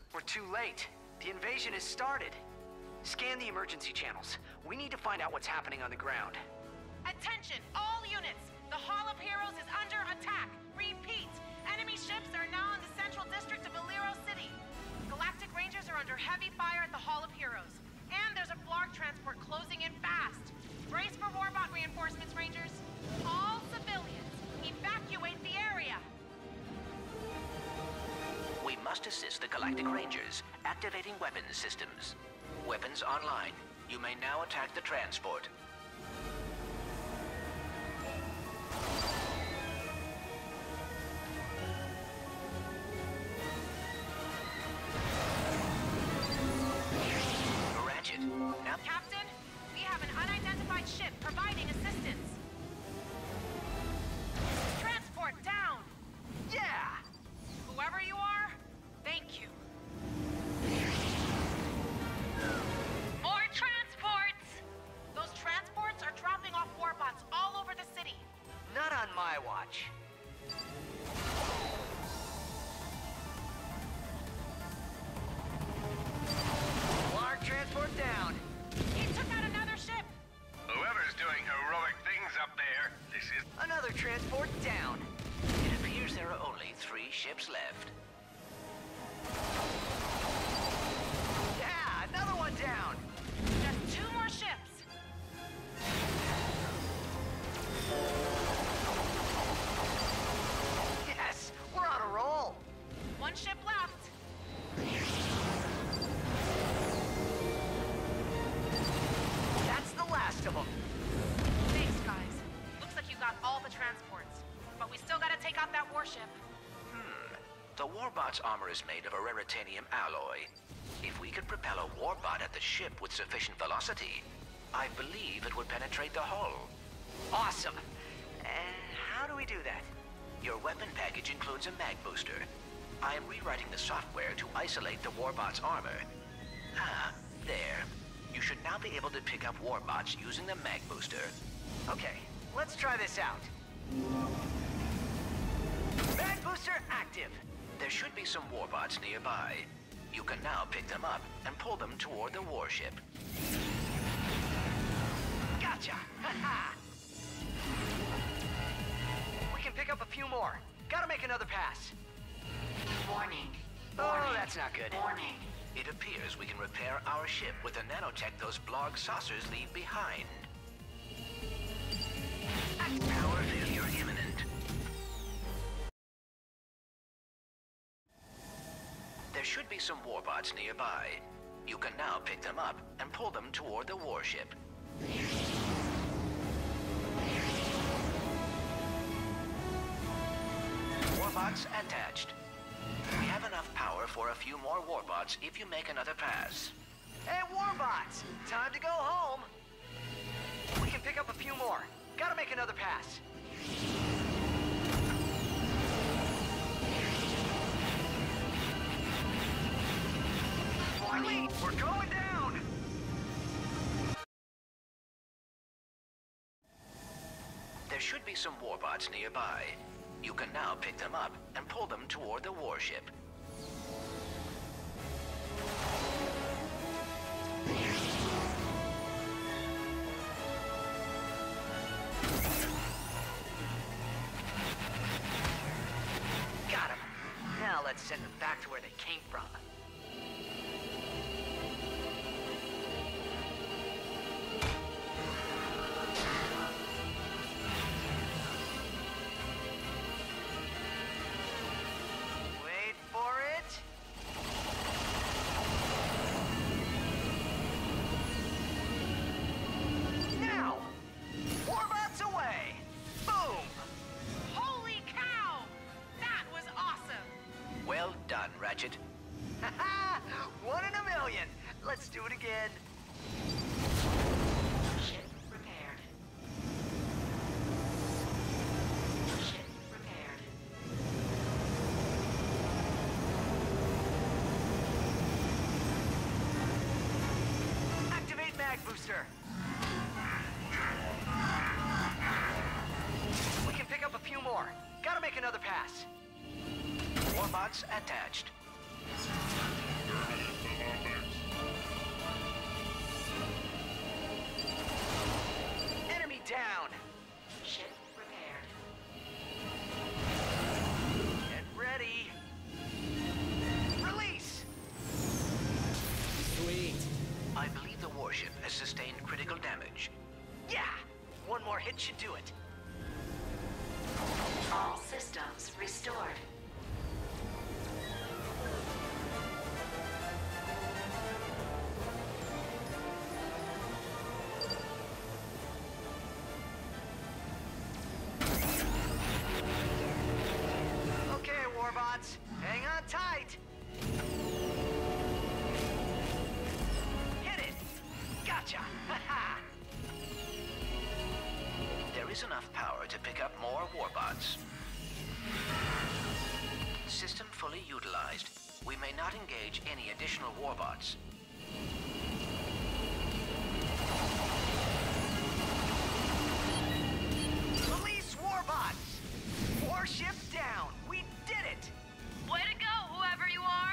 We're too late. The invasion has started. Scan the emergency channels. We need to find out what's happening on the ground. Attention, all units! The Hall of Heroes is under attack! Repeat! Enemy ships are now in the central district of Valero City. Galactic Rangers are under heavy fire at the Hall of Heroes. And there's a Blarg transport closing in fast. Brace for warbot reinforcements, Rangers. All civilians, evacuate the area! We must assist the Galactic Rangers, activating weapons systems. Weapons online. You may now attack the transport. Ratchet, now... Captain, we have an unidentified ship providing assistance. Transport down! Yeah! Whoever you are, thank you. More transports! Those transports are dropping off warbots all over the city. Not on my watch. Blarg transport down. He took out another ship. Whoever's doing heroic things up there, this is... Another transport down. It appears there are only 3 ships left. Yeah, another one down. Just 2 more ships. Yes, we're on a roll. 1 ship left. That's the last of them. Thanks, guys. Looks like you got all the transports. But we still gotta take out that warship. The warbot's armor is made of a raritanium alloy. If we could propel a warbot at the ship with sufficient velocity, I believe it would penetrate the hull. Awesome. And how do we do that? Your weapon package includes a mag booster. I am rewriting the software to isolate the warbot's armor. Ah, there. You should now be able to pick up warbots using the mag booster. Okay, let's try this out. Mag booster active. There should be some warbots nearby. You can now pick them up and pull them toward the warship. Gotcha! Ha-ha! We can pick up a few more. Gotta make another pass. Warning. Oh, that's not good. Warning. It appears we can repair our ship with the nanotech those Blarg saucers leave behind. Power failure imminent. There should be some warbots nearby. You can now pick them up and pull them toward the warship. Warbots attached. We have enough power for a few more warbots if you make another pass. Hey, warbots! Time to go home! We can pick up a few more. Gotta make another pass. Warning. We're going down! There should be some warbots nearby. You can now pick them up and pull them toward the warship. Got him. Now let's send them back to where they came from. Wait for it. Now! Warbots away! Boom! Holy cow! That was awesome! Well done, Ratchet. Haha! 1 in a million! Let's do it again. Ship repaired. Ship repaired. Activate mag booster. We can pick up a few more. Gotta make another pass. Warbots attached. It should do it. All systems restored. Okay, warbots, hang on tight. Hit it! Gotcha! There is enough power to pick up more warbots. System fully utilized. We may not engage any additional warbots. Release warbots! Warship down! We did it! Way to go, whoever you are!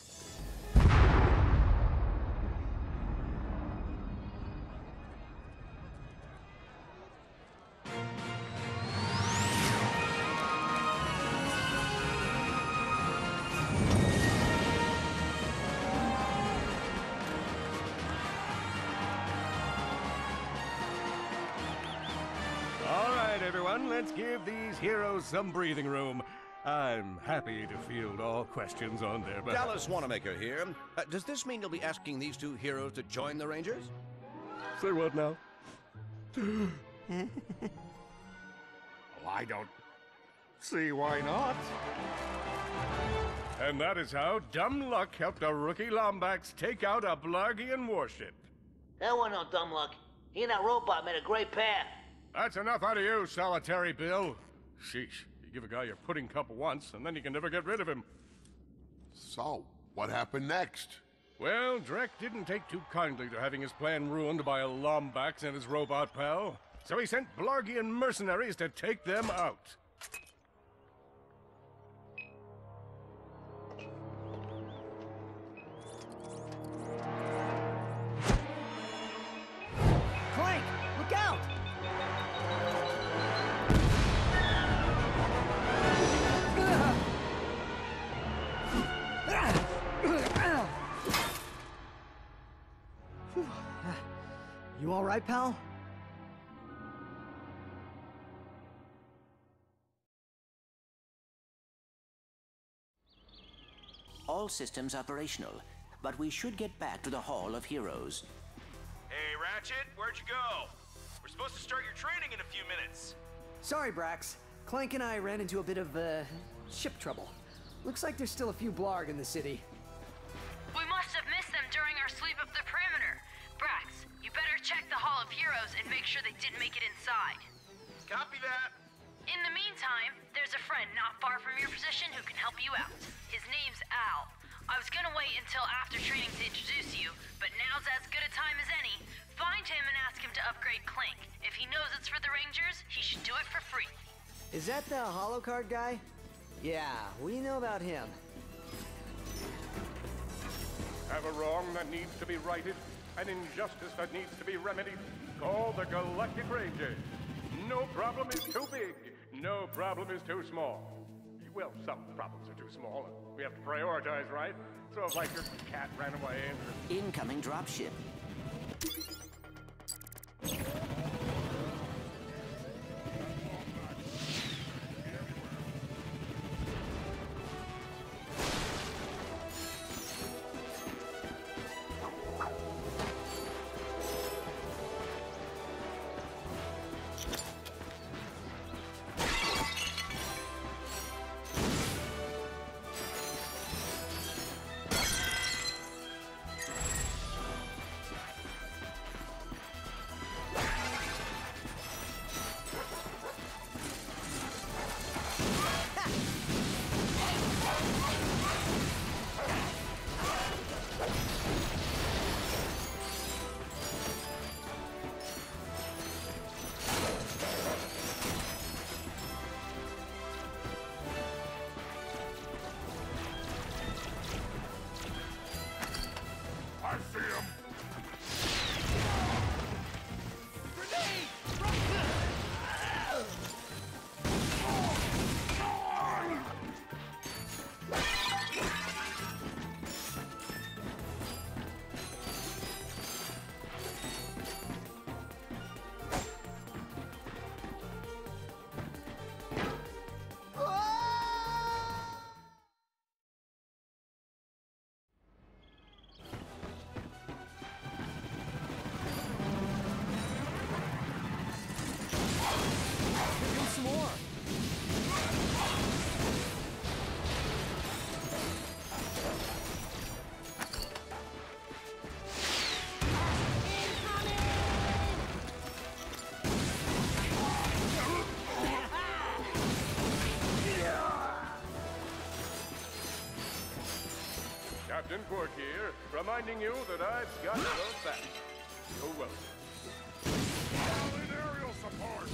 All right, everyone, let's give these heroes some breathing room. I'm happy to field all questions on their behalf. Dallas Wanamaker here. Does this mean you'll be asking these two heroes to join the Rangers? Say what now? I don't see why not. And that is how dumb luck helped a rookie Lombax take out a Blargian warship. That wasn't no dumb luck. He and that robot made a great pair. That's enough out of you, solitary Bill. Sheesh, you give a guy your pudding cup once, and then you can never get rid of him. So, what happened next? Well, Drek didn't take too kindly to having his plan ruined by a Lombax and his robot pal, so he sent Blargian mercenaries to take them out. Clank, look out! You all right, pal? All systems operational, but we should get back to the Hall of Heroes. Hey, Ratchet, where'd you go? We're supposed to start your training in a few minutes. Sorry, Brax. Clank and I ran into a bit of, ship trouble. Looks like there's still a few Blarg in the city. We must have missed them during our sweep of the perimeter. Brax, you better check the Hall of Heroes and make sure they didn't make it inside. Copy that. In the meantime, there's a friend not far from your position who can help you out. His name's Al. I was gonna wait until after training to introduce you, but now's as good a time as any. Find him and ask him to upgrade Clank. If he knows it's for the Rangers, he should do it for free. Is that the holocard guy? Yeah, we know about him. Have a wrong that needs to be righted, an injustice that needs to be remedied. Call the Galactic Rangers. No problem is too big. No problem is too small. Well, some problems are too small. We have to prioritize, right? So if, like, your cat ran away or... Incoming dropship. Report here, reminding you that I've got your back. You're welcome. Solid aerial support!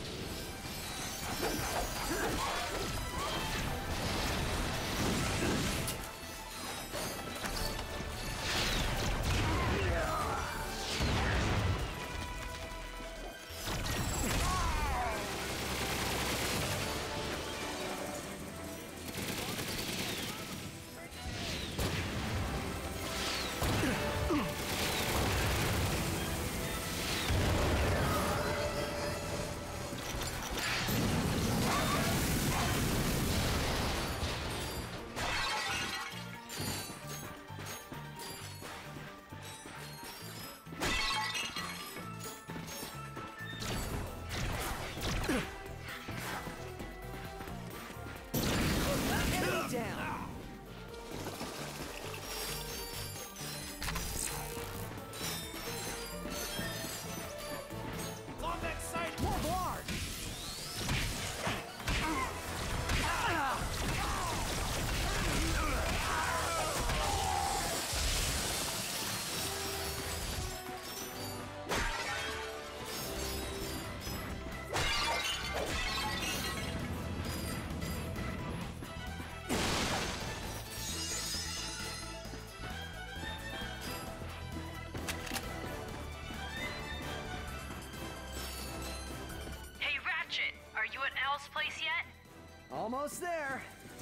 Are you at Al's place yet? Almost there.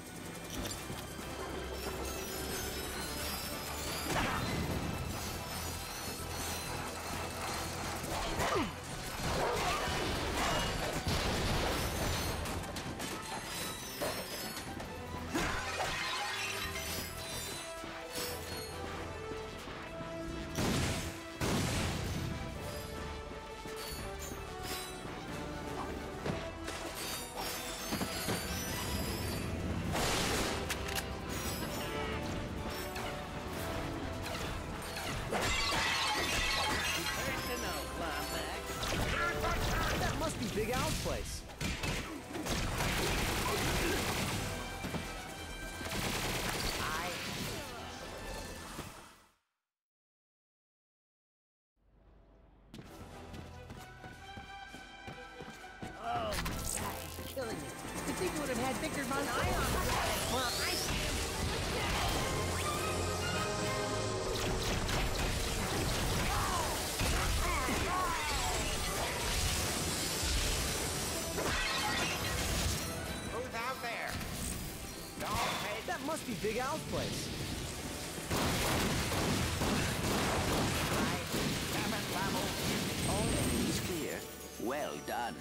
Big Al's place. Oh, that is killing me. You'd think you would have had Victor's on ion. Well, I see him. That must be Big Al's place. I haven't traveled. All enemies clear. Well done.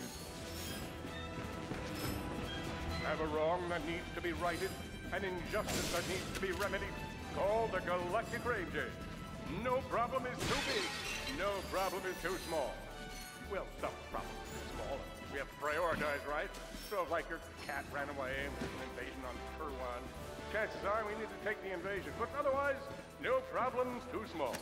Have a wrong that needs to be righted, an injustice that needs to be remedied. Call the Galactic Rangers. No problem is too big. No problem is too small. Well, some problem is too small. We have to prioritize, right? So if, like, your cat ran away and there's an invasion on Per-1, chances are we need to take the invasion. But otherwise, no problem's too small.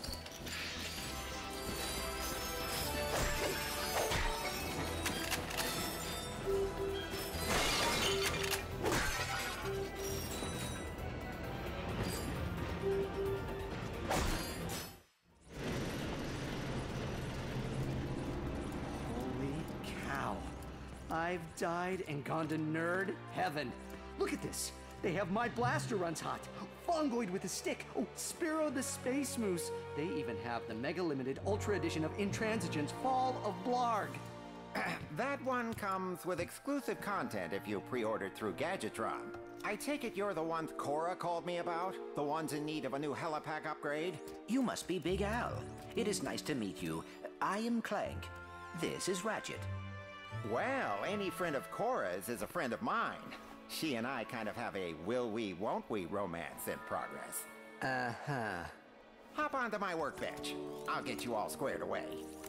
Holy cow. I've died and gone to nerd heaven. Look at this. They have my blaster runs hot. Fungoid with a stick. Oh, Spiro the Space Moose. They even have the Mega Limited Ultra Edition of Intransigence Fall of Blarg. That one comes with exclusive content if you pre-ordered through Gadgetron. I take it you're the ones Cora called me about? The ones in need of a new helipack upgrade? You must be Big Al. It is nice to meet you. I am Clank. This is Ratchet. Well, any friend of Cora's is a friend of mine. She and I kind of have a will we, won't we romance in progress. Uh-huh. Hop onto my workbench. I'll get you all squared away.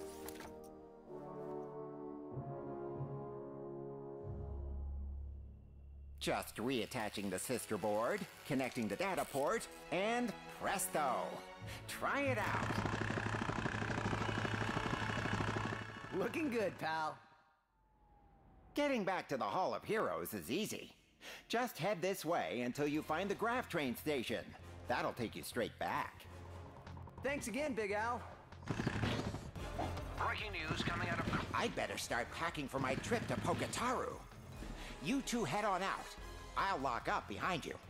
Just reattaching the sister board, connecting the data port, and presto! Try it out! Looking good, pal. Getting back to the Hall of Heroes is easy. Just head this way until you find the Graph Train station. That'll take you straight back. Thanks again, Big Al. Breaking news coming out of... I'd better start packing for my trip to Poketaru. You two head on out. I'll lock up behind you.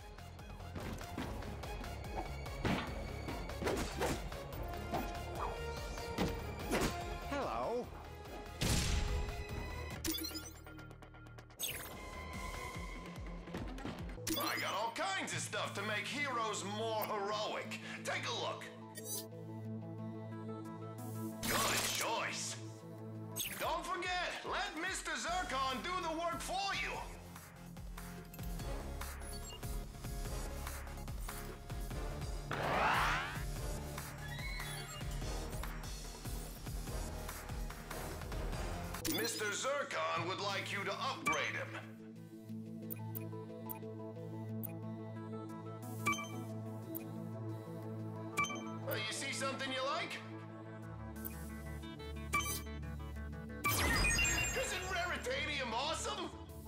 Hello. I got all kinds of stuff to make heroes more heroic. Take a look. Good choice. Don't forget, let Mr. Zircon do the work for you. Mr. Zircon would like you to upgrade him. You see something you like? Isn't Raritanium awesome?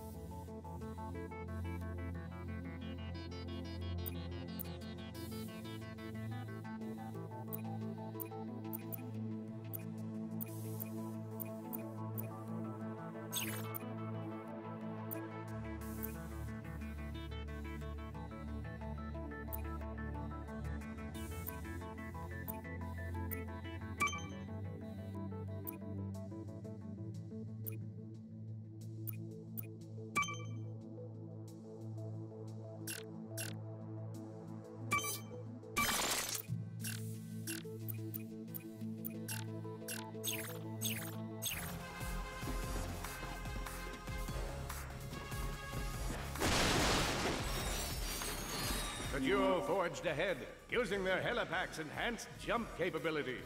The duo forged ahead, using their helipack's enhanced jump capability.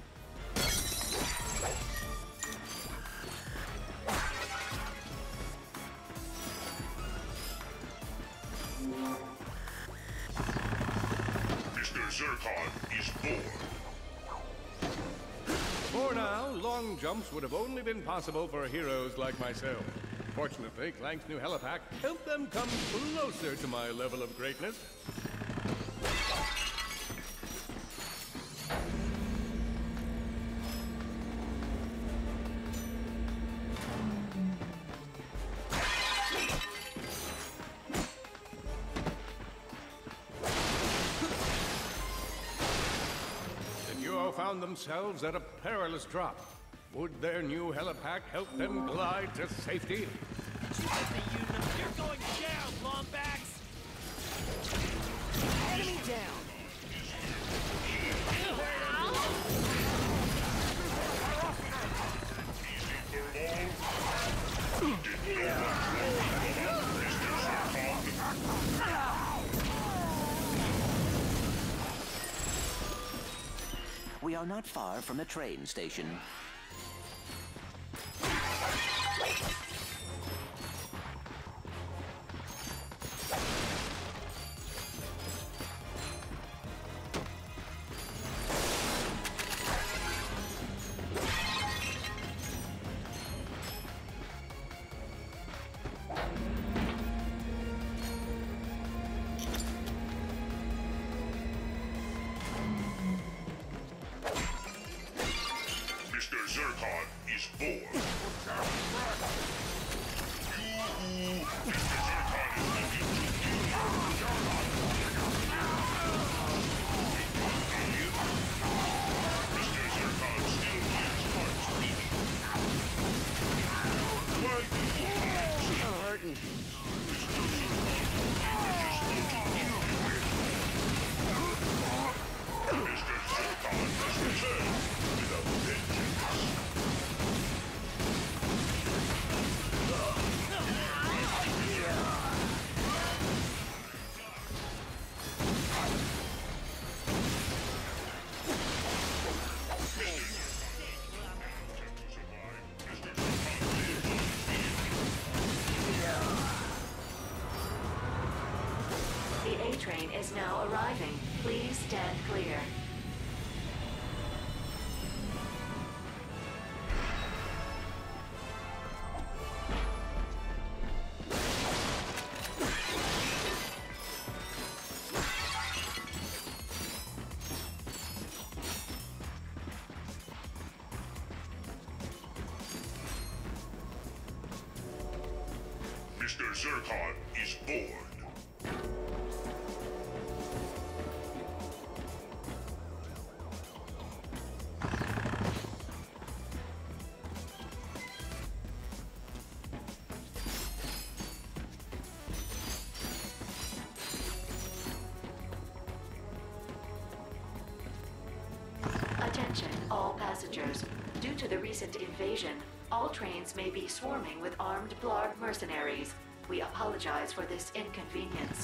Mr. Zircon is born. For now, long jumps would have only been possible for heroes like myself. Fortunately, Clank's new helipack helped them come closer to my level of greatness. The duo found themselves at a perilous drop. Would their new helipack help them glide to safety? You're going down, Lombax! Enemy down! We are not far from the train station. Mr. Zircon is born. The A train is now arriving. Please stand clear. Mr. Zircon is born. Attention, all passengers. Due to the recent invasion, all trains may be swarming with armed Blarg mercenaries. We apologize for this inconvenience.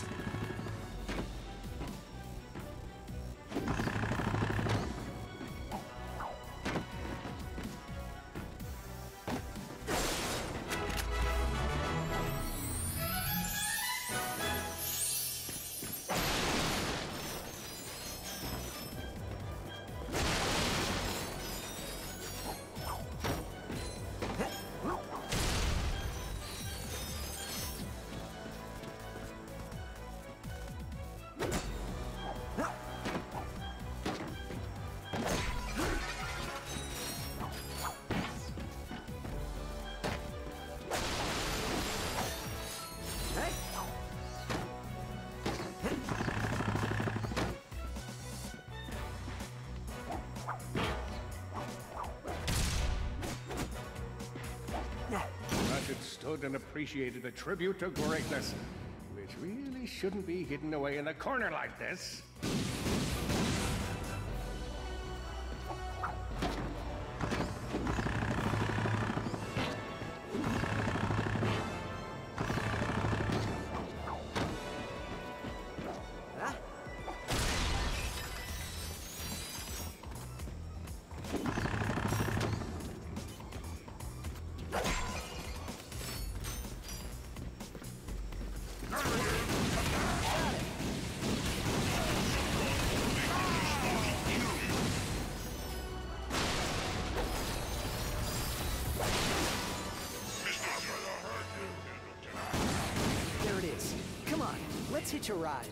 Ratchet stood and appreciated a tribute to greatness, which really shouldn't be hidden away in a corner like this. There it is. Come on, let's hitch a ride.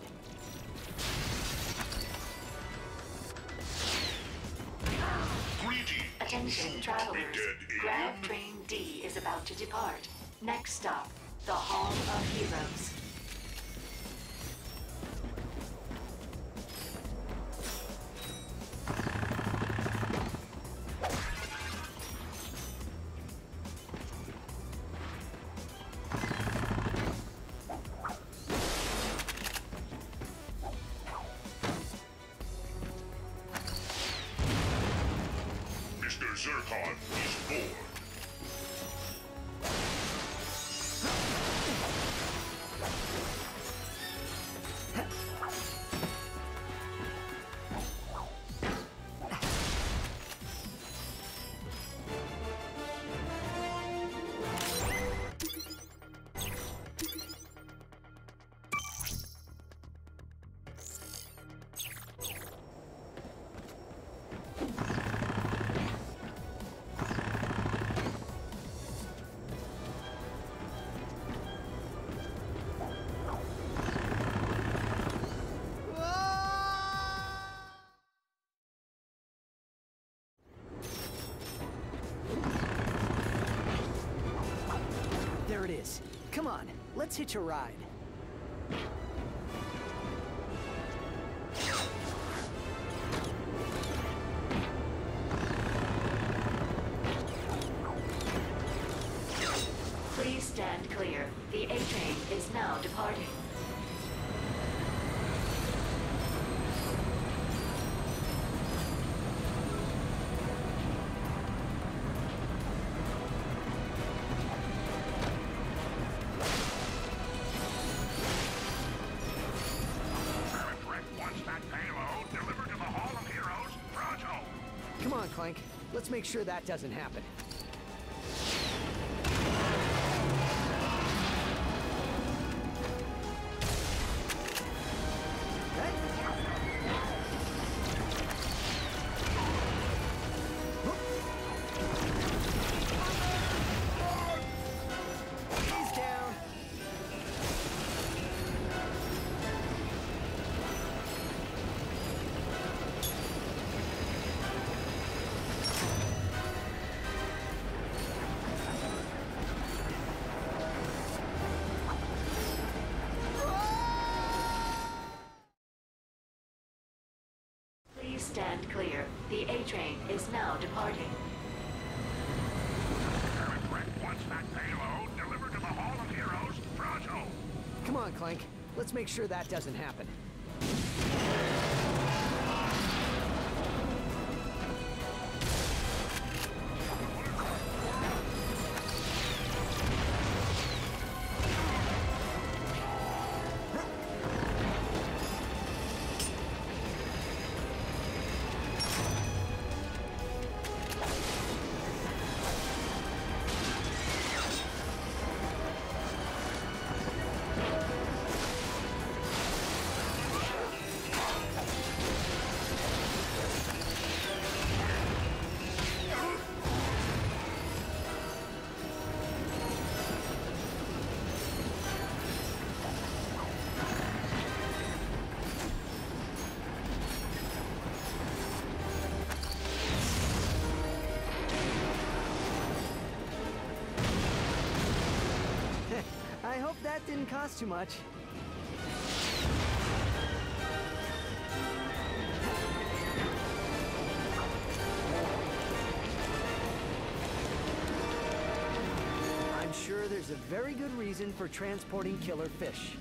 Attention, travelers. Grav Train D is about to depart. Next stop, the Hall of Heroes. Mr. Zircon is born. There it is. Come on, let's hitch a ride. Please stand clear. The A-Train is now departing. Come on, Clank. Let's make sure that doesn't happen. He's down. stand clear. The A-Train is now departing. Wants that payload delivered to the Hall of Heroes, pronto. Come on, Clank. Let's make sure that doesn't happen. I hope that didn't cost too much. I'm sure there's a very good reason for transporting killer fish.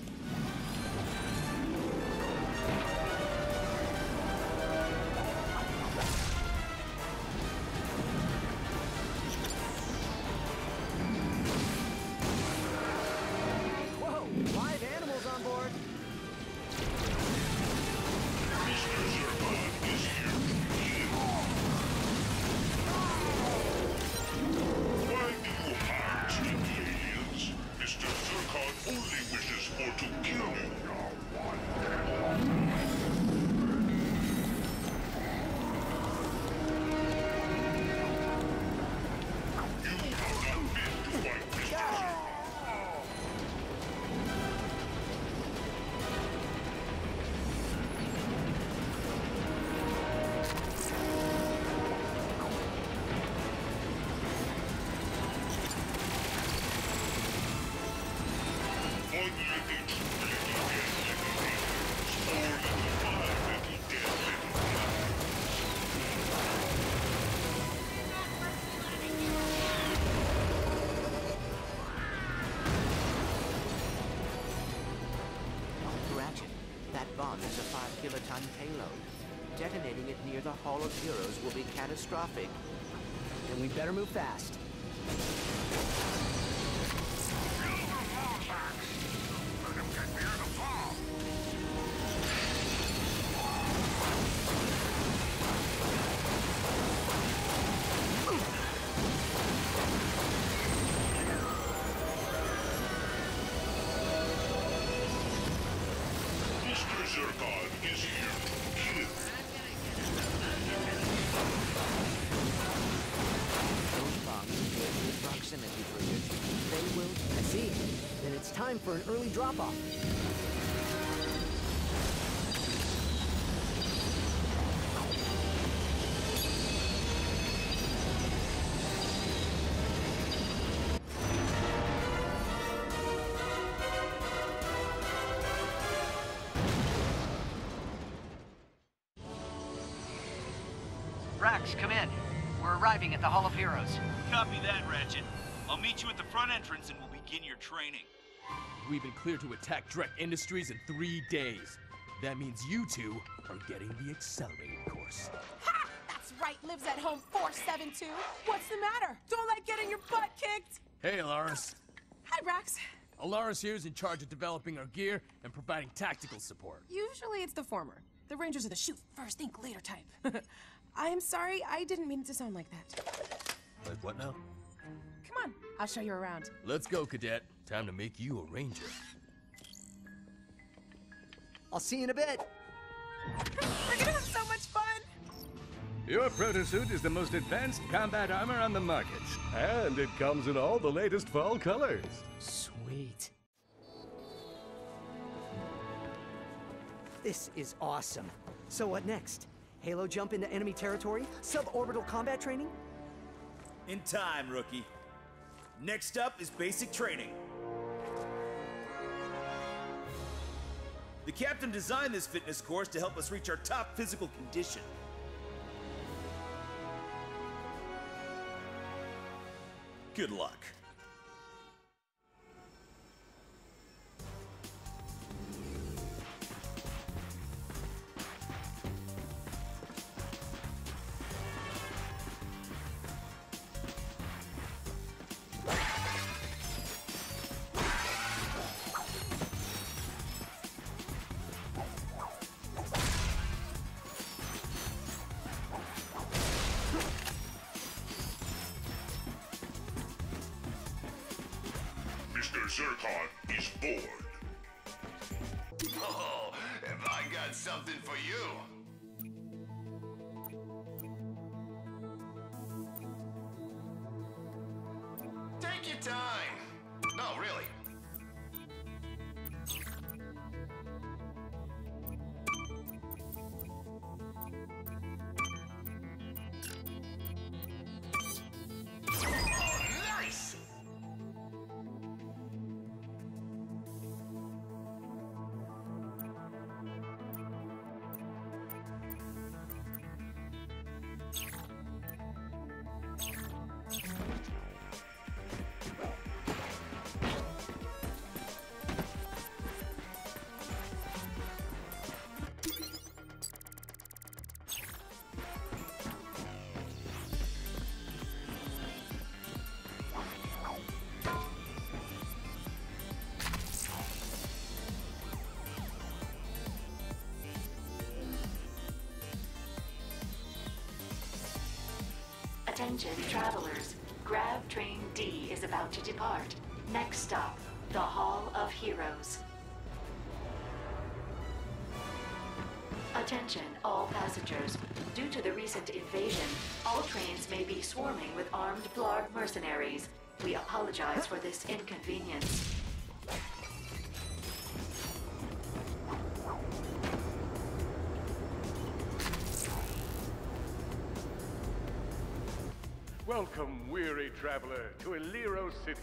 Is a 5-kiloton payload. Detonating it near the Hall of Heroes will be catastrophic. And we better move fast. Zircon is here to kill. Those bombs appear in proximity for you. They will... I see. Then it's time for an early drop-off. Rax, come in. We're arriving at the Hall of Heroes. Copy that, Ratchet. I'll meet you at the front entrance and we'll begin your training. We've been cleared to attack Drek Industries in 3 days. That means you two are getting the accelerated course. Ha! That's right, lives at home 472. What's the matter? Don't like getting your butt kicked? Hey, Alaris. Hi, Rax. Alaris here is in charge of developing our gear and providing tactical support. Usually it's the former. The Rangers are the shoot first, think later type. I'm sorry, I didn't mean it to sound like that. Like what now? Come on, I'll show you around. Let's go, Cadet. Time to make you a Ranger. I'll see you in a bit. We're gonna have so much fun! Your protosuit is the most advanced combat armor on the market. And it comes in all the latest fall colors. Sweet. This is awesome. So what next? Halo jump into enemy territory? Suborbital combat training? In time, rookie. Next up is basic training. The captain designed this fitness course to help us reach our top physical condition. Good luck. Mr. Zircon is bored. Oh, have I got something for you? Take your time. No, really. Oh, nice! Attention, travelers. Grav Train D is about to depart. Next stop, the Hall of Heroes. Attention, all passengers. Due to the recent invasion, all trains may be swarming with armed Blarg mercenaries. We apologize for this inconvenience. Welcome, weary traveler, to Eliro City.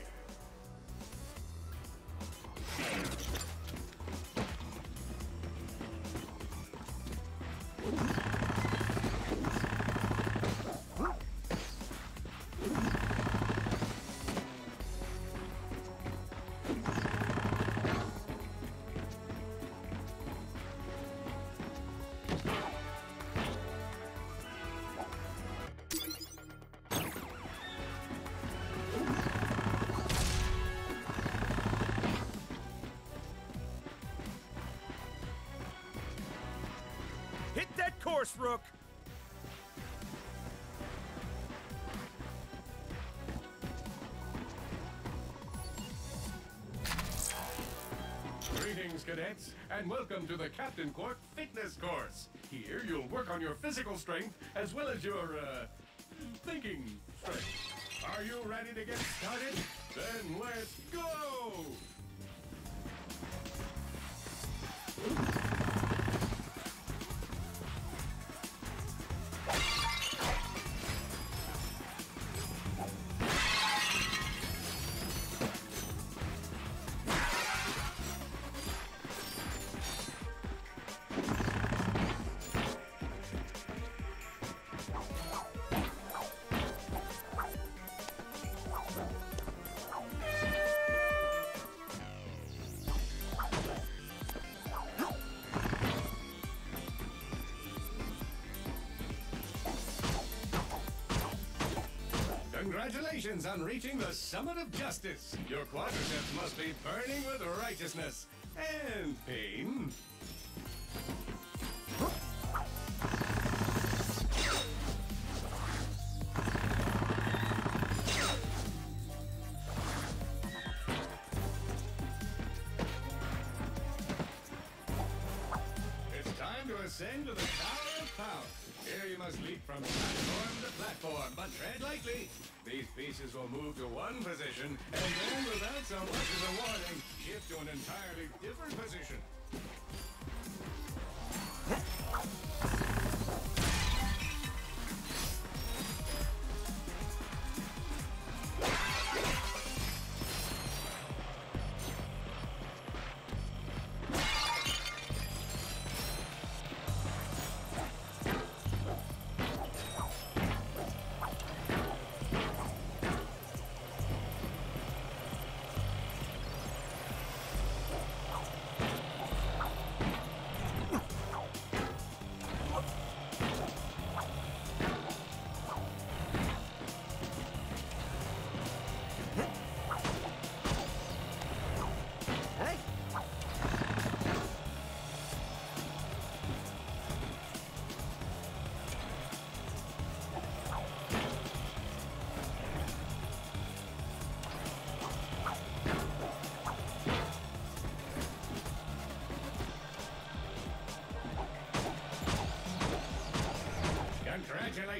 Hit that course, Rook! Greetings, cadets, and welcome to the Captain Quark Fitness Course. Here you'll work on your physical strength as well as your, thinking strength. Are you ready to get started? Then let's go! Congratulations on reaching the summit of justice. Your quadriceps must be burning with righteousness and pain. It's time to ascend to the Tower of Power. Here you must leap from platform to platform, but tread lightly. These pieces will move to one position, and then without so much as a warning, shift to an entirely different position.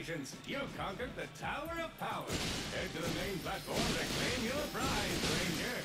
Congratulations! You've conquered the Tower of Power. Head to the main platform to claim your prize, Ranger.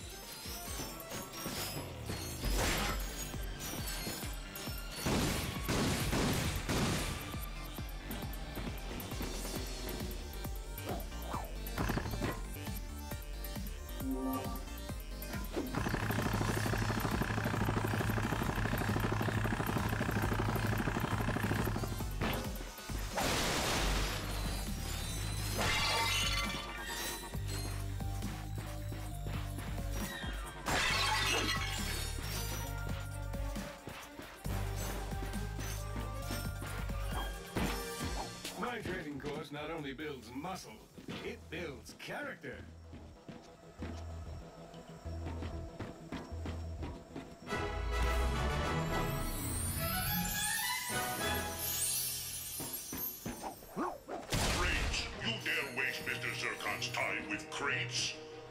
My training course not only builds muscle, it builds character. Crates! You dare waste Mr. Zircon's time with crates?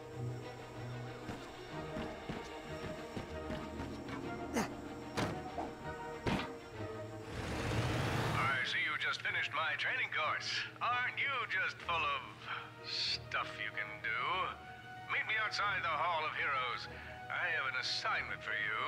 I see you just finished my training course. Aren't you just full of stuff you can do? Meet me outside the Hall of Heroes. I have an assignment for you.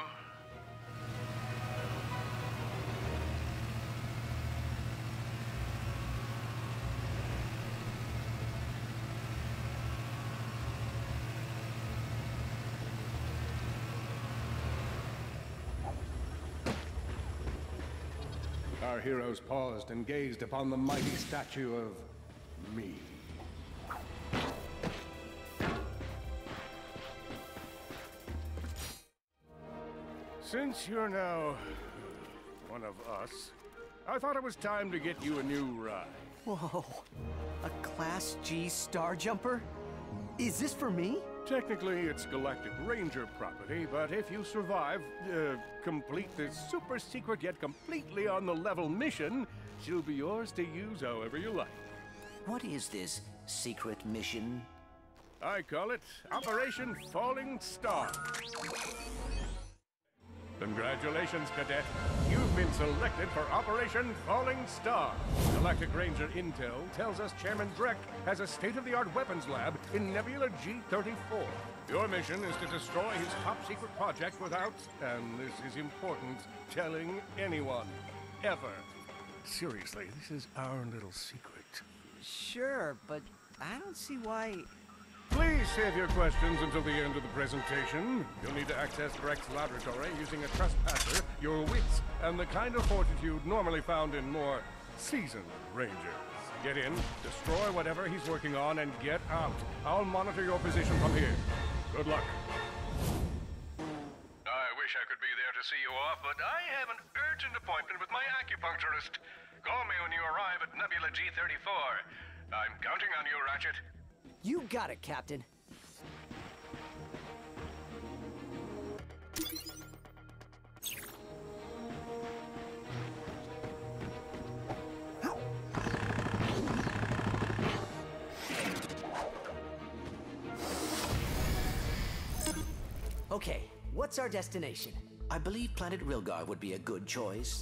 Our heroes paused and gazed upon the mighty statue of me. Since you're now one of us, I thought it was time to get you a new ride. Whoa, a Class G Star Jumper? Is this for me? Technically, it's Galactic Ranger property, but if you survive, complete this super secret yet completely on the level mission, she'll be yours to use however you like. What is this secret mission? I call it Operation Falling Star. Congratulations, Cadet. You've been selected for Operation Falling Star. Galactic Ranger Intel tells us Chairman Drek has a state-of-the-art weapons lab in Nebula G-34. Your mission is to destroy his top-secret project without, and this is important, telling anyone. Ever. Seriously, this is our little secret. Sure, but I don't see why... Please save your questions until the end of the presentation. You'll need to access Drek's laboratory using a trespasser, your wits, and the kind of fortitude normally found in more seasoned Rangers. Get in, destroy whatever he's working on, and get out. I'll monitor your position from here. Good luck. I wish I could be there to see you off, but I have an urgent appointment with my acupuncturist. Call me when you arrive at Nebula G-34. I'm counting on you, Ratchet. You got it, Captain. Okay, what's our destination? I believe planet Rilgar would be a good choice.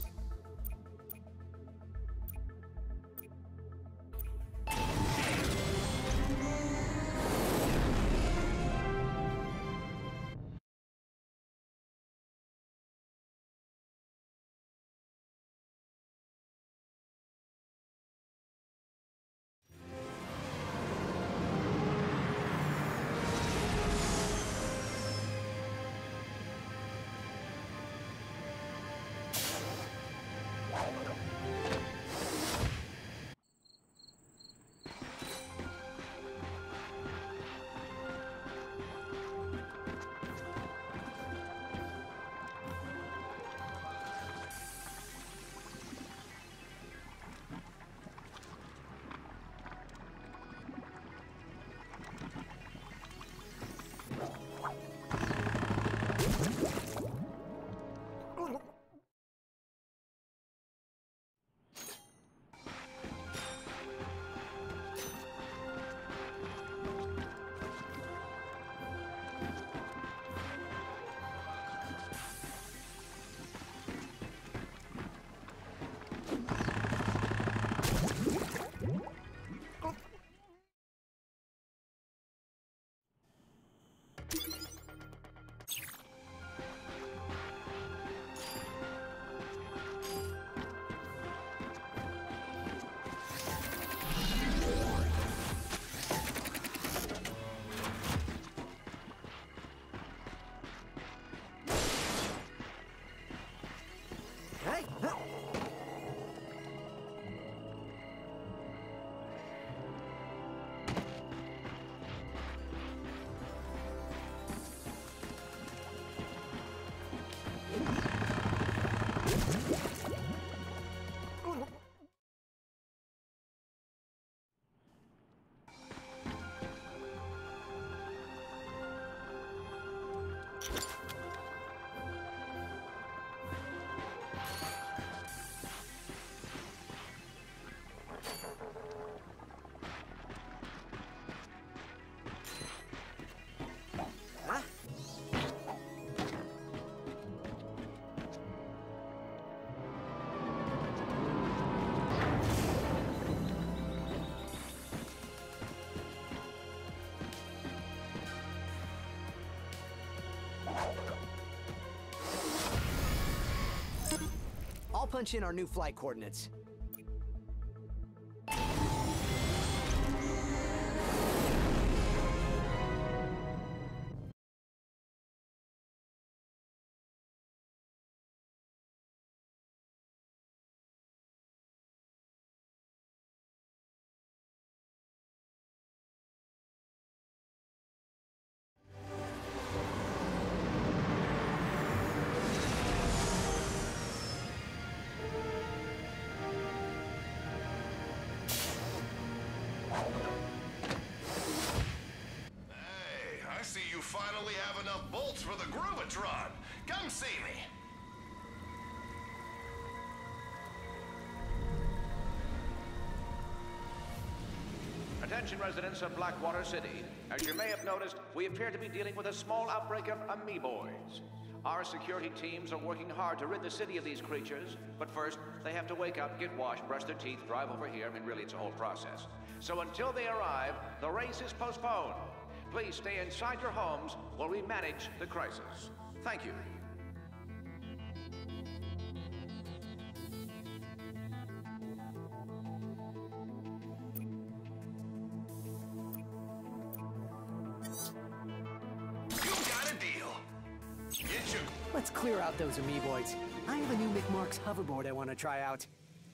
I'll punch in our new flight coordinates. Finally have enough bolts for the Groovatron. Come see me. Attention residents of Blackwater City. As you may have noticed, we appear to be dealing with a small outbreak of amoeboids. Our security teams are working hard to rid the city of these creatures, but first, they have to wake up, get washed, brush their teeth, drive over here. I mean, really, it's a whole process. So until they arrive, the race is postponed. Please stay inside your homes while we manage the crisis. Thank you. You got a deal. Get your... Let's clear out those amoeboids. I have a new McMark's hoverboard I want to try out.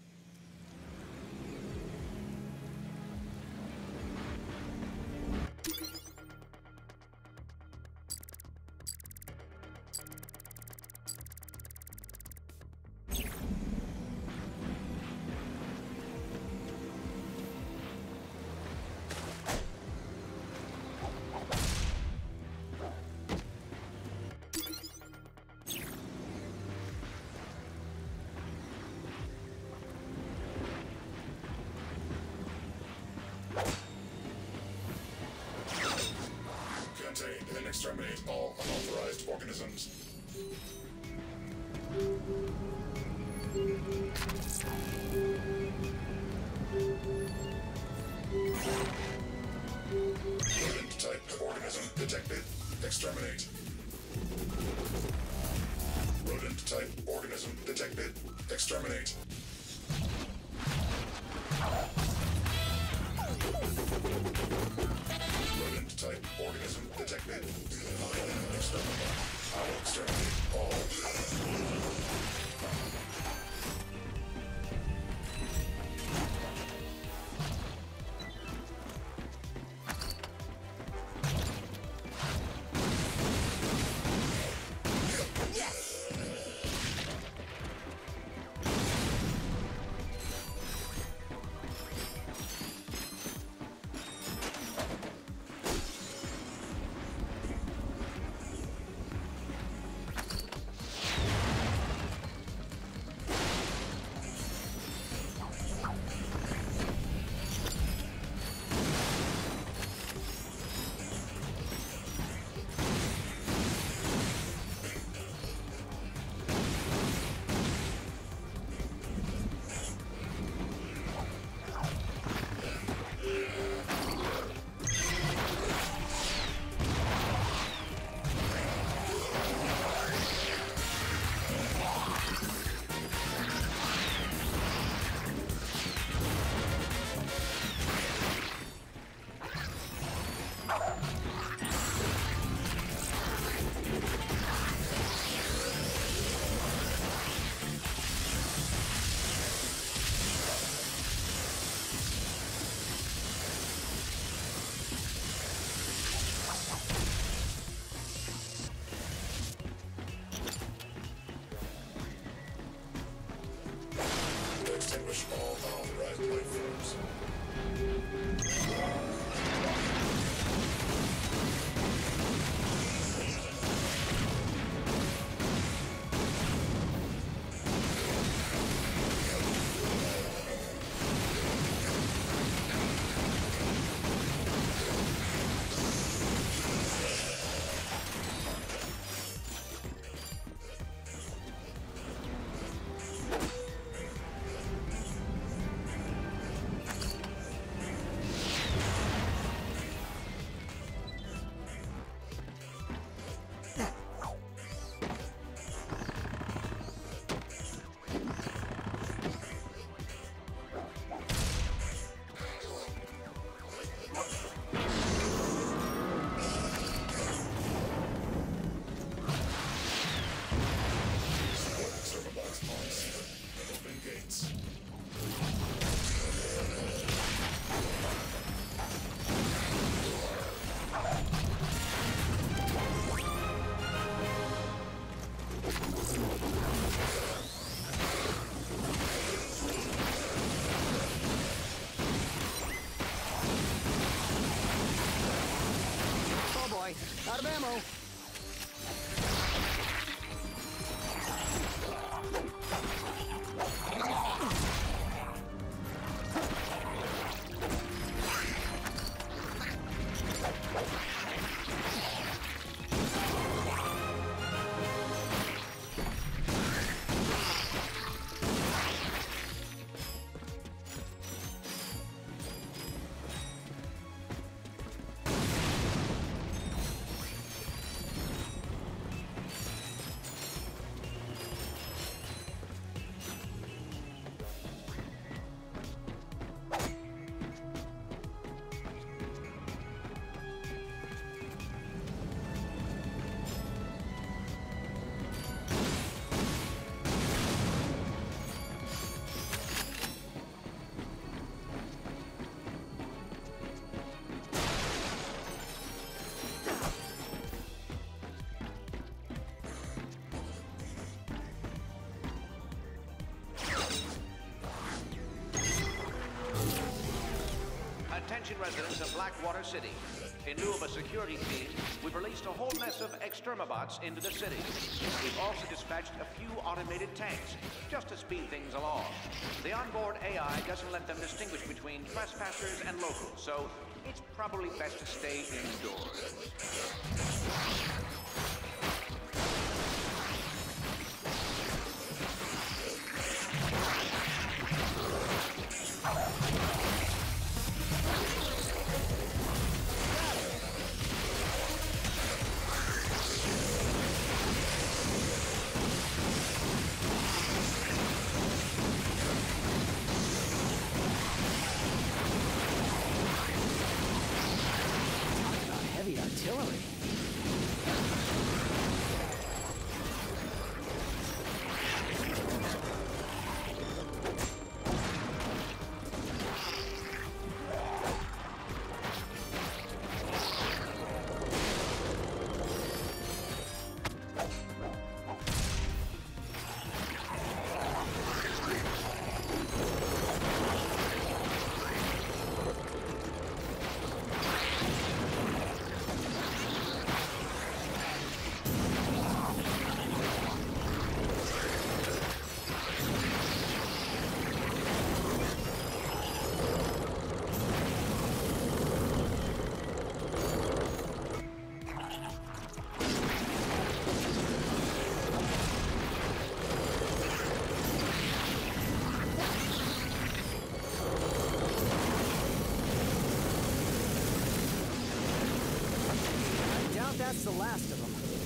Contain and exterminate all unauthorized organisms. Rodent type of organism detected. Exterminate. Rodent type organism detected. Exterminate. Rodent type organism detected. Exterminate. I will exterminate all. Extinguish all unauthorized life forms. ammo. Attention residents of Blackwater City. In lieu of a security team, we've released a whole mess of extermabots into the city. We've also dispatched a few automated tanks, just to speed things along. The onboard AI doesn't let them distinguish between trespassers and locals, so it's probably best to stay indoors. Heavy artillery. That's the last of them.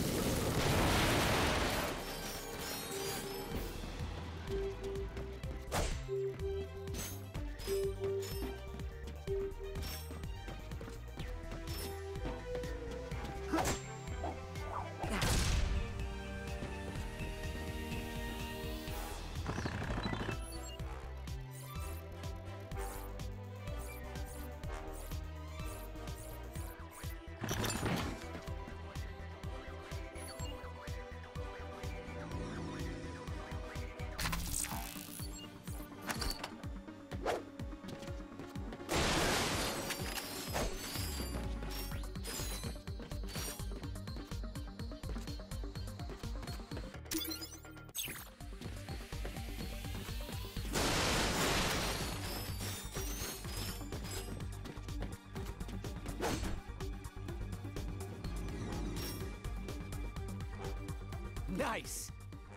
Nice!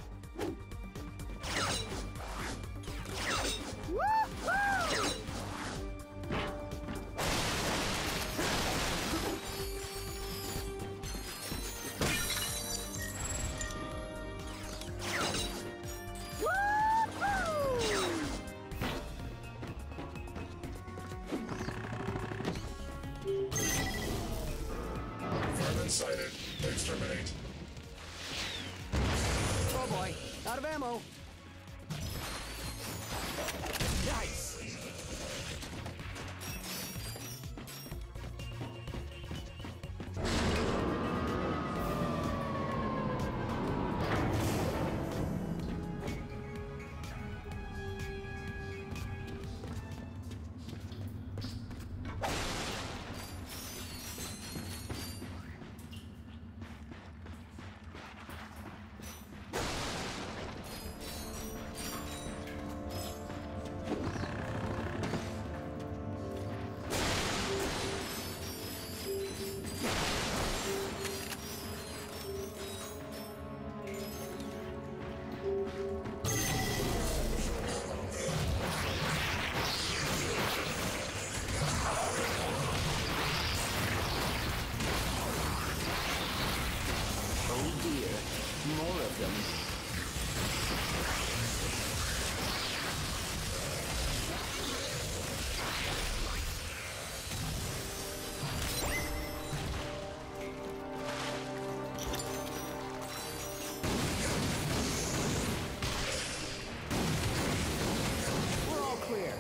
Vermin sighted. Exterminate. Oh boy, out of ammo. Nice. Oh dear, more of them. We're all clear.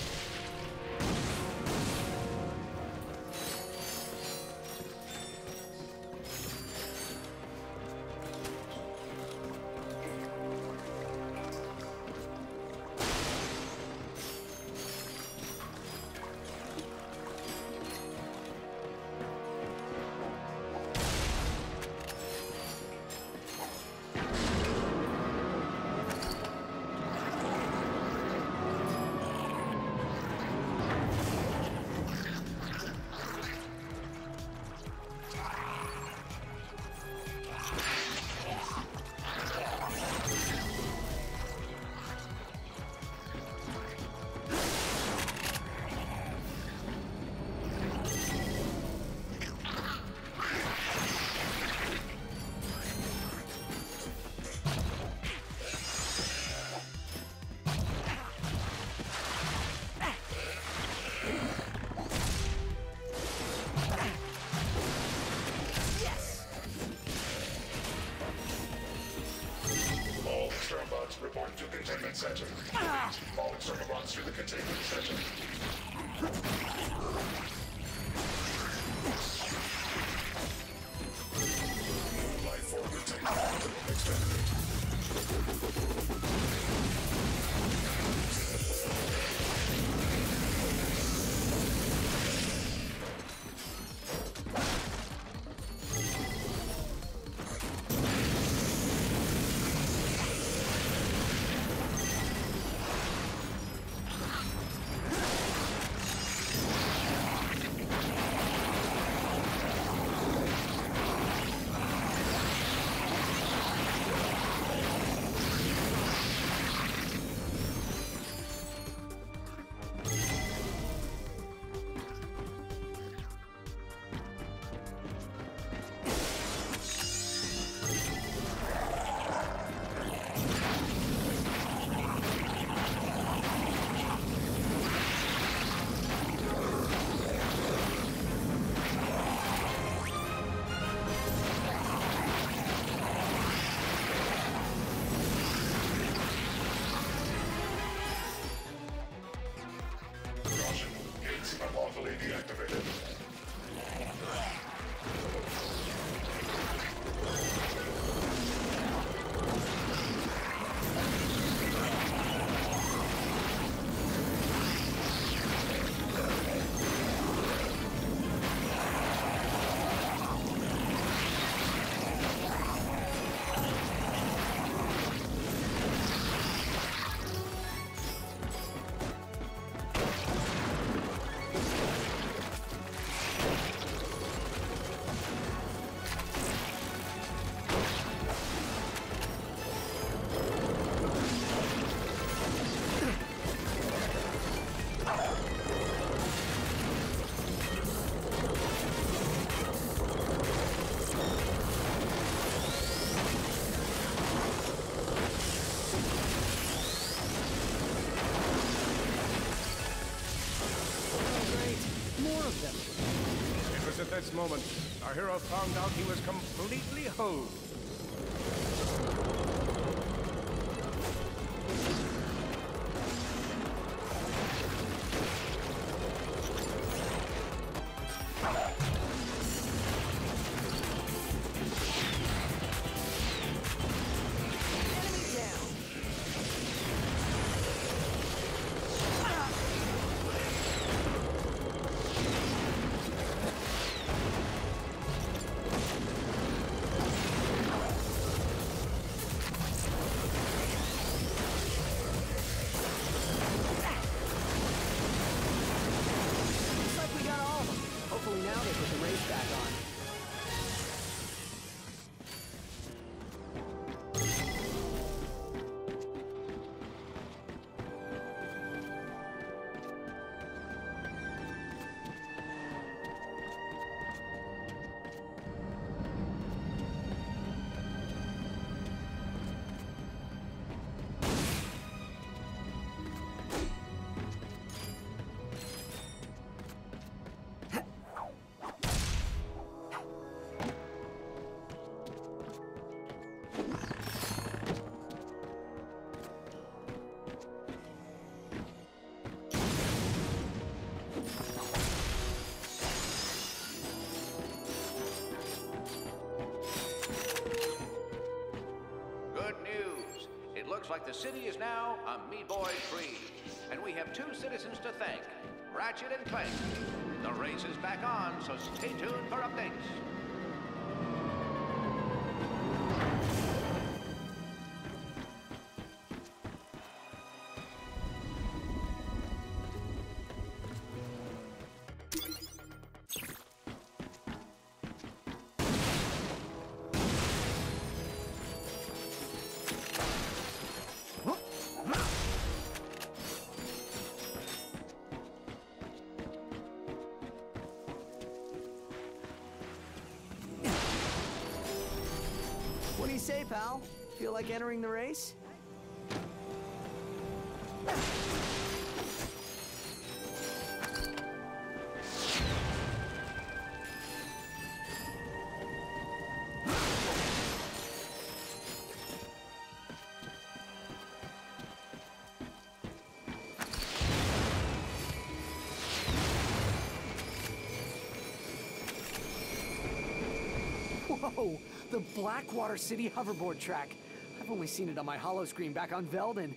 All Extermobots report to Containment Center. All Extermobots to the Containment Center. Life form containment. Exterminate. Caution, gates unlawfully deactivated. More of them. It was at this moment our hero found out he was completely hosed. Looks like the city is now Amiiboy free. And we have 2 citizens to thank, Ratchet and Clank. The race is back on, so stay tuned for updates. What do you say, pal? Feel like entering the race? Whoa! The Blackwater City hoverboard track. I've only seen it on my holo screen back on Velden.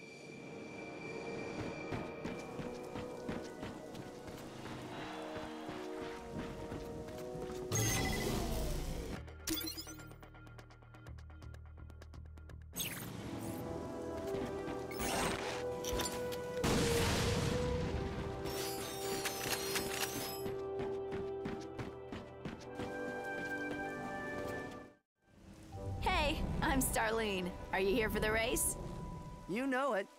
Hey, I'm Starlene. Are you here for the race? You know it.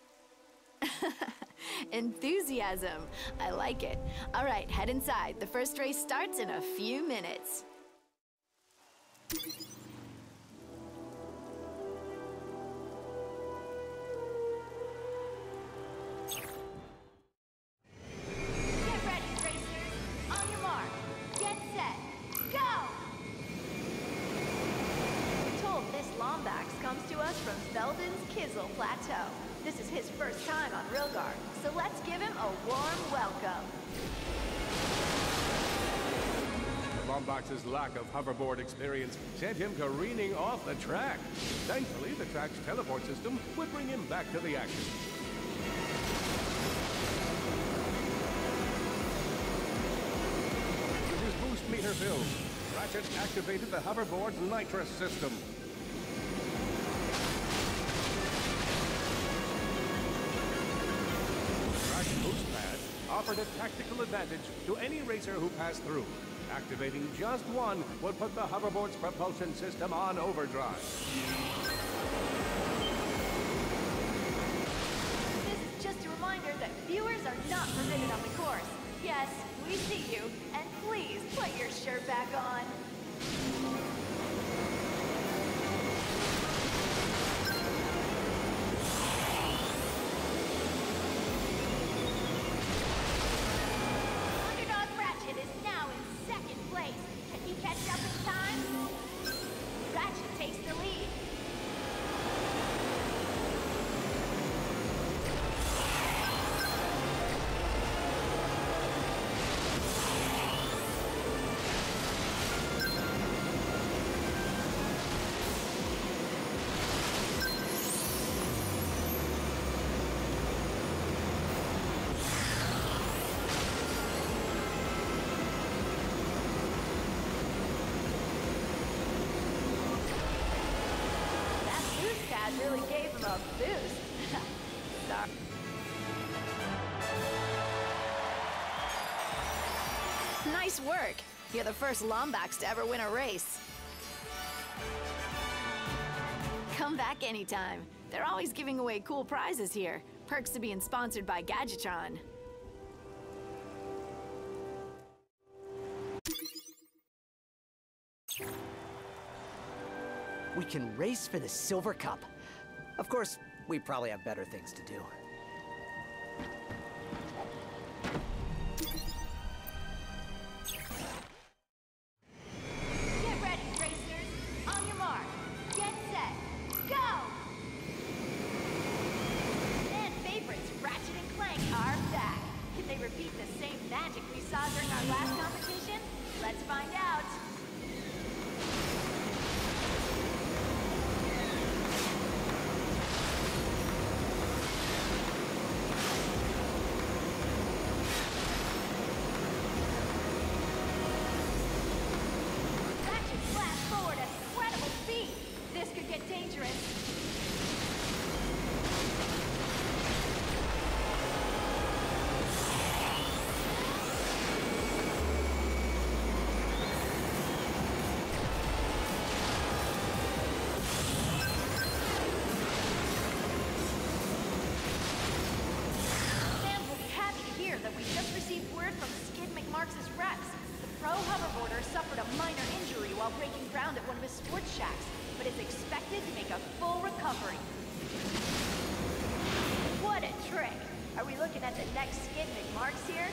Enthusiasm. I like it. All right, head inside. The first race starts in a few minutes. Get ready, racers! On your mark, get set, go! We're told this Lombax comes to us from Velden's Kizzle Plateau. This is his first time on Rilgar, so let's give him a warm welcome. Lombax's lack of hoverboard experience sent him careening off the track. Thankfully, the track's teleport system would bring him back to the action. With his boost meter filled, Ratchet activated the hoverboard's nitrous system. Track's boost pad offered a tactical advantage to any racer who passed through. Activating just one would put the hoverboard's propulsion system on overdrive. This is just a reminder that viewers are not permitted on the course. Yes, we see you, and please put your shirt back on. Underdog Ratchet is now in second place. Can he catch up in time? Ratchet takes the lead. That boost pad really gave him a boost. Sorry. Nice work. You're the first Lombax to ever win a race. Come back anytime. They're always giving away cool prizes here. Perks to being sponsored by Gadgetron. We can race for the Silver Cup. Of course, we probably have better things to do. Get ready, racers! On your mark, get set, go! Fan favorites Ratchet and Clank are back. Can they repeat the same magic we saw during our last competition? Let's find out. dangerous. Fans will be happy to hear that we just received word from Skid McMarks' reps. The pro hoverboarder suffered a minor injury while breaking ground at one of his sports shacks, but is expected to make a full recovery. What a trick! Are we looking at the next Skid McMarks here?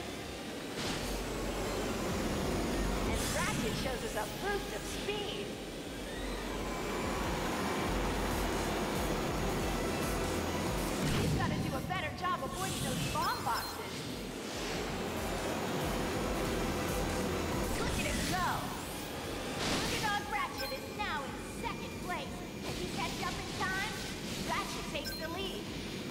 And Ratchet shows us a boost of speed. He's got to do a better job avoiding those bomb boxes. Look at him go! Underdog Ratchet is now in second place. Can he catch up in time? Ratchet takes the lead.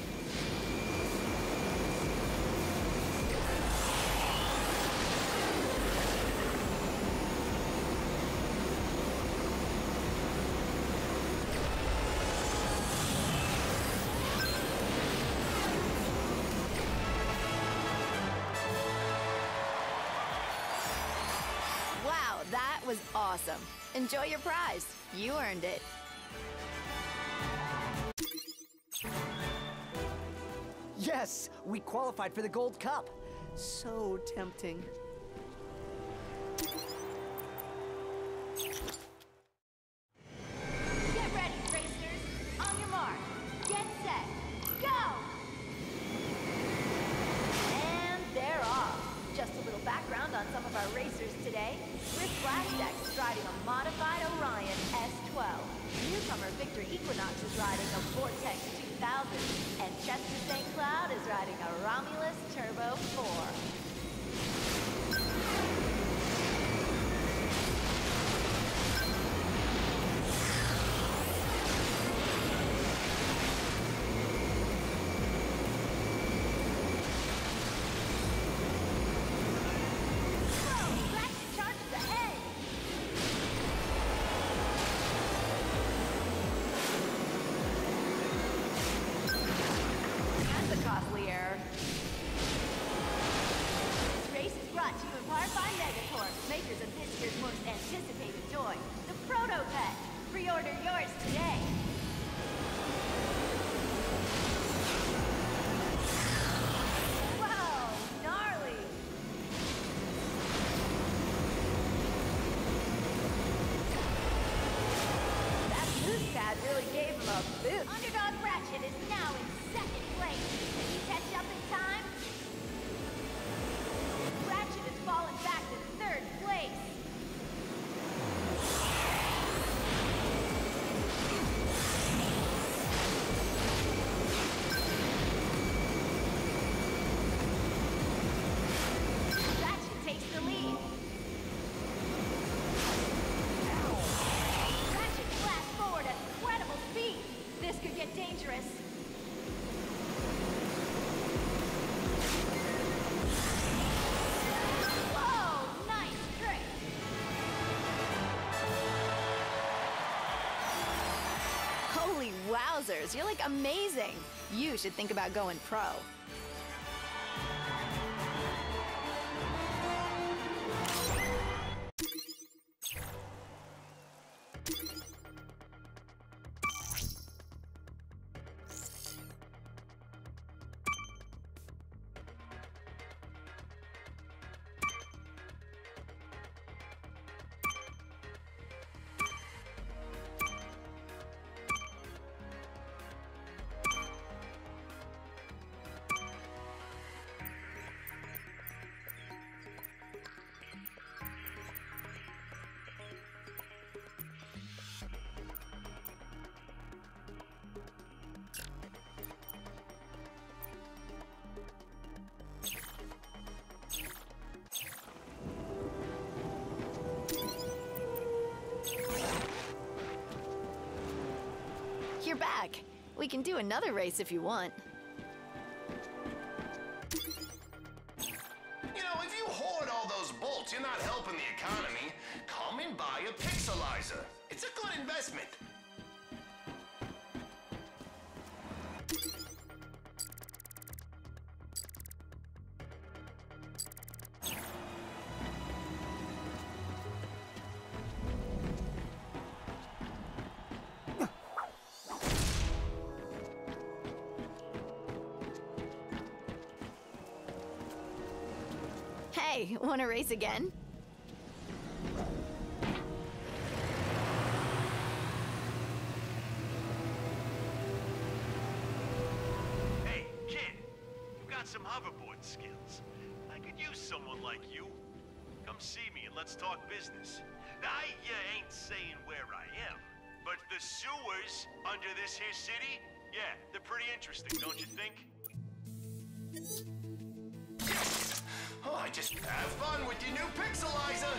Wow, that was awesome. Enjoy your prize. You earned it. Yes, we qualified for the Gold Cup. So tempting. Get ready, racers. On your mark. Get set. Go! And they're off. Just a little background on some of our racers today. Rick Blackjack is riding a modified Orion S12. Newcomer Victor Equinox is riding a Vortex 2000. And Chester St. Cloud is riding a Romulus Turbo 4. Whoa! Ratchet charges ahead! That's a costly error. This race is brought to you in part by Megacorp, makers of this year's most anticipated toy, the Proto Pet. Pre-order yours today. Wow, gnarly. That boost pad really gave him a boost. Underdog Ratchet is now in second place. Can he catch up in time? Ratchet has fallen back to third place. Ratchet takes the lead. Ratchet blasts forward at incredible speed. This could get dangerous. Whoa! Nice trick! Holy wowzers, you're like amazing. You should think about going pro. You're back. We can do another race if you want. You know, if you hoard all those bolts, you're not helping the economy. Come and buy a pixelizer. It's a good investment. Hey, wanna race again? Hey, kid, you got some hoverboard skills. I could use someone like you. Come see me and let's talk business. I ain't saying where I am, but the sewers under this here city, yeah, they're pretty interesting, don't you think? Oh, just have fun with your new pixelizer!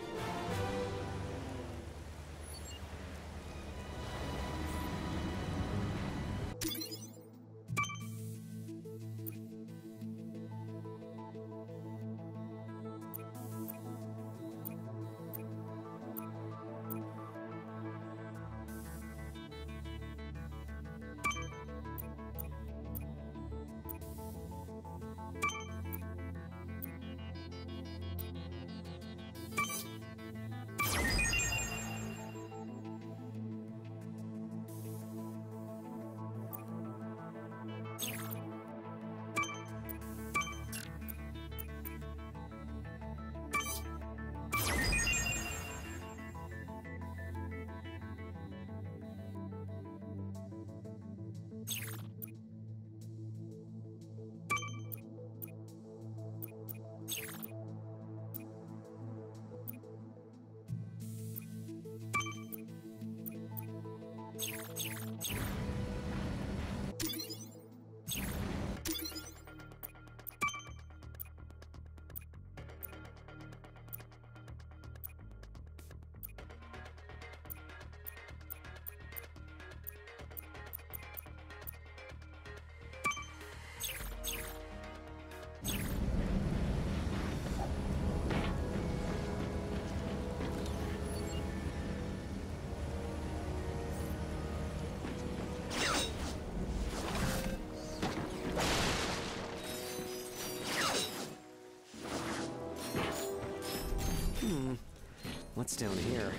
What's down here?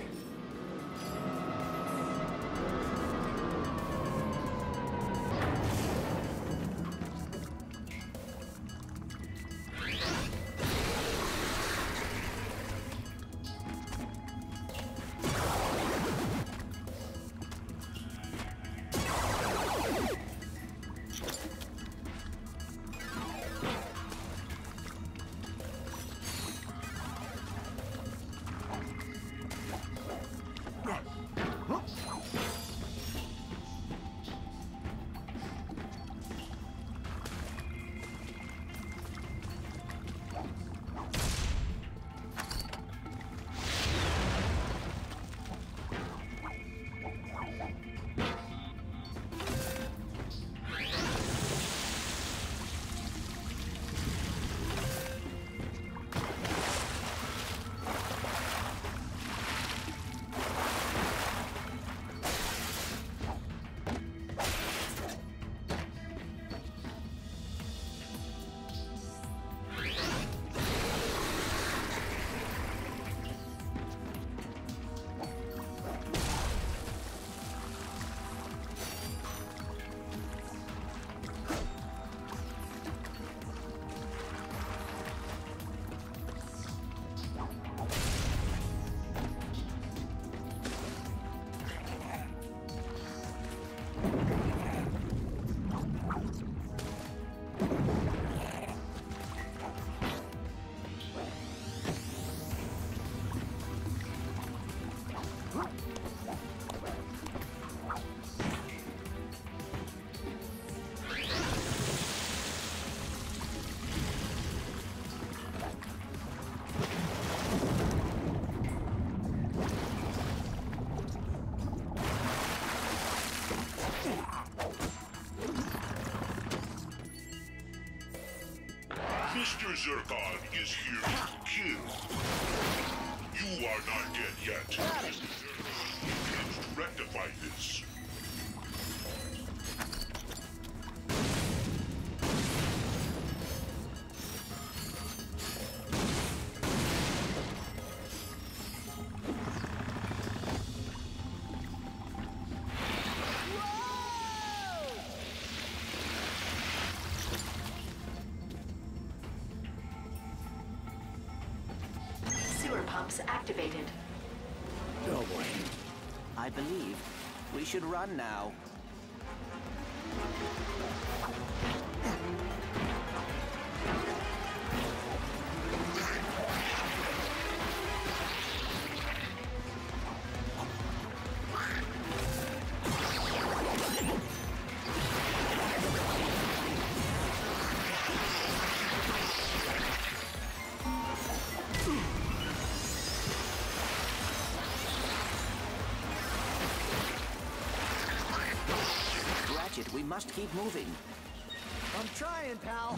Mr. Zircon is here to kill. You are not dead yet. Mr. Zircon intends to rectify this. pumps activated. Oh boy. I believe we should run now. We must keep moving. I'm trying, pal.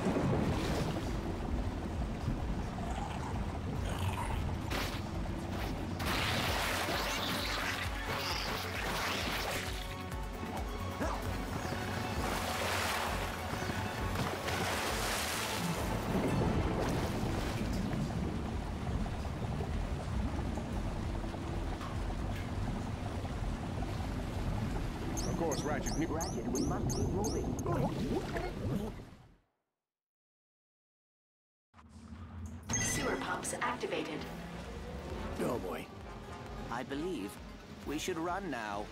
Of course, Ratchet, we must keep moving. Sewer pumps activated. Oh boy. I believe we should run now.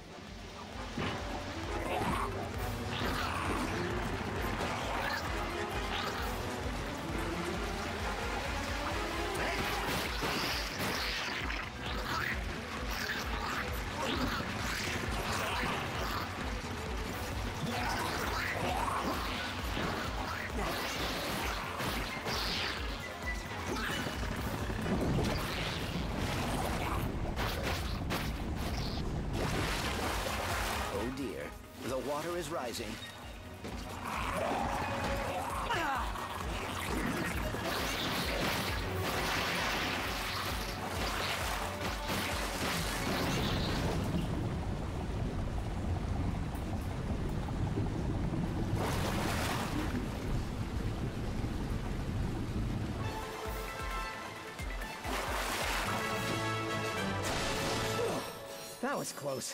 Water is rising. That was close.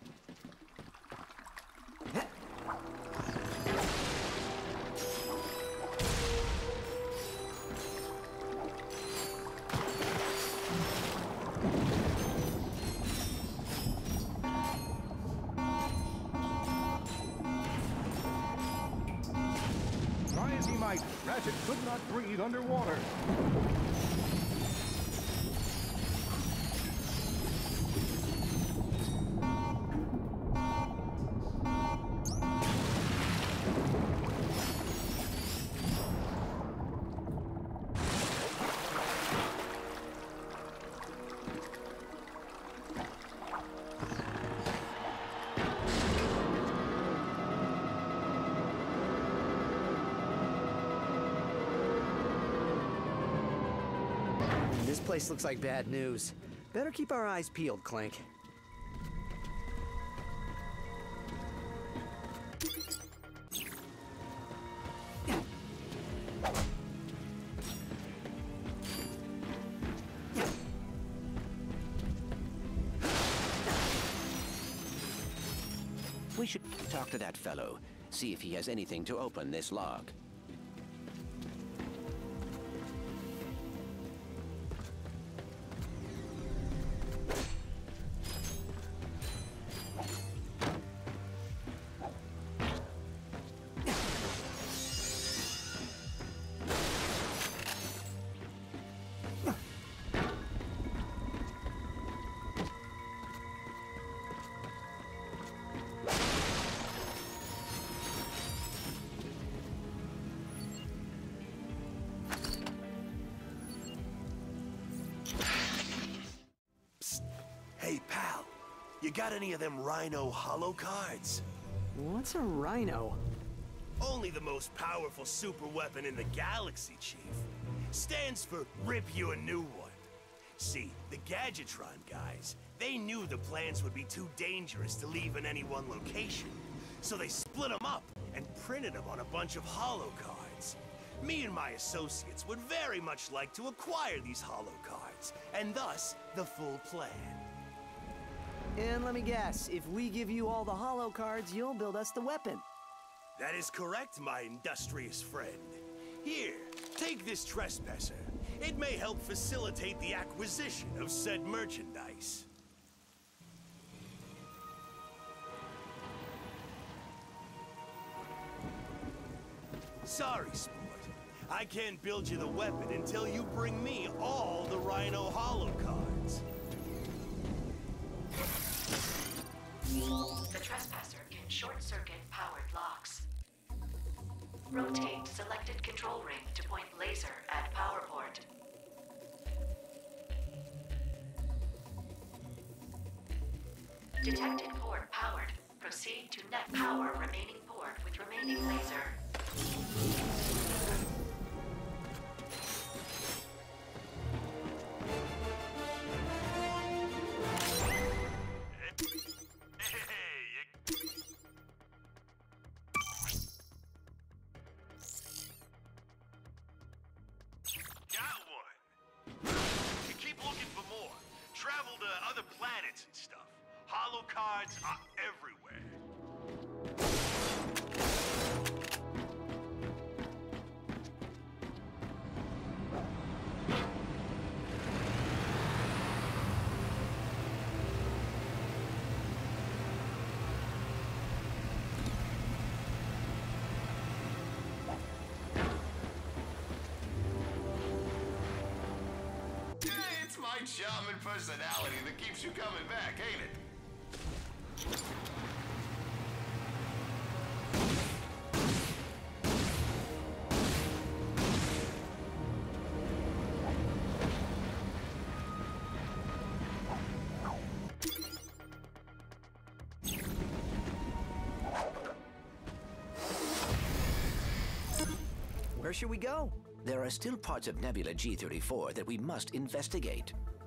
Try as he might, Ratchet could not breathe underwater. This place looks like bad news. Better keep our eyes peeled, Clank. We should talk to that fellow, see if he has anything to open this log. Hey, pal. You got any of them Rhino holo cards? What's a Rhino? Only the most powerful super weapon in the galaxy, Chief. Stands for Rip You a New One. See, the Gadgetron guys, they knew the plans would be too dangerous to leave in any one location. So they split them up and printed them on a bunch of holo cards. Me and my associates would very much like to acquire these holo cards, and thus, the full plan. And let me guess, if we give you all the holo cards, you'll build us the weapon. That is correct, my industrious friend. Here, take this trespasser. It may help facilitate the acquisition of said merchandise. Sorry, sport. I can't build you the weapon until you bring me all the Rhino Hollow cards. The trespasser can short-circuit powered locks. Rotate selected control ring to point laser at power port. Detected port powered. Proceed to net power remaining port with remaining laser. Got one. You keep looking for more. Travel to other planets and stuff. Hollow cards are everywhere. It's my charming personality that keeps you coming back, ain't it? Where should we go? There are still parts of Nebula G-34 that we must investigate.